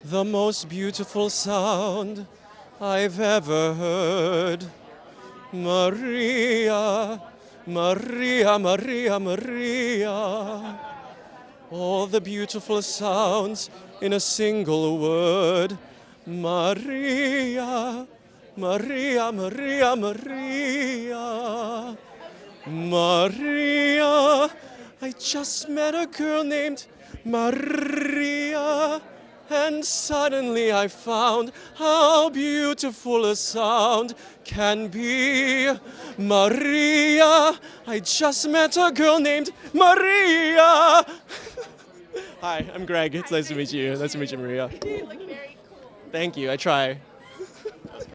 the most beautiful sound I've ever heard. Maria, Maria, Maria, Maria. All the beautiful sounds in a single word. Maria, Maria, Maria, Maria. Maria, I just met a girl named Maria, and suddenly I found how beautiful a sound can be. Maria, I just met a girl named Maria. Hi, I'm Greg. It's nice to meet you. Nice to meet you, Maria. You look very cool. Thank you. I try.